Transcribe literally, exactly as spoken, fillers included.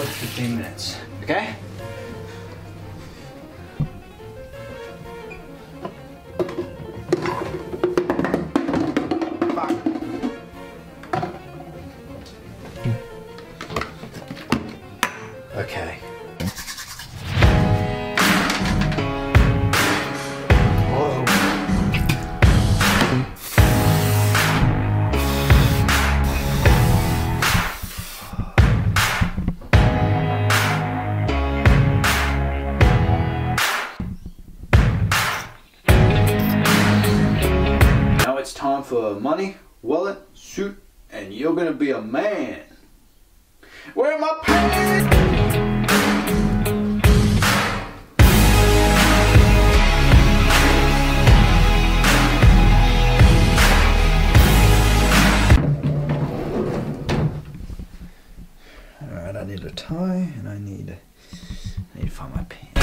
to fifteen minutes, okay? Okay. Whoa. Now it's time for money, wallet, suit, and you're gonna be a man. Where are my pants? Alright, I need a tie and I need I need to find my pants.